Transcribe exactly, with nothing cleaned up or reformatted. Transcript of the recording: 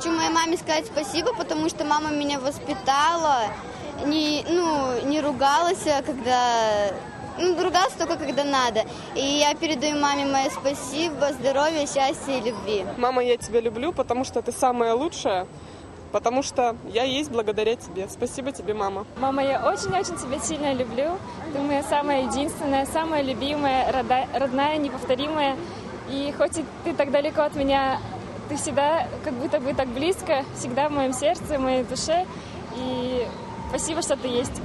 хочу моей маме сказать спасибо, потому что мама меня воспитала, не, ну, не ругалась, когда... Ну, ругалась только, когда надо. И я передаю маме мое спасибо, здоровья, счастья и любви. Мама, я тебя люблю, потому что ты самая лучшая, потому что я есть благодаря тебе. Спасибо тебе, мама. Мама, я очень-очень тебя сильно люблю. Ты моя самая единственная, самая любимая, рода- родная, неповторимая. И хоть и ты так далеко от меня, ты всегда как будто бы так близко, всегда в моем сердце, в моей душе. И спасибо, что ты есть.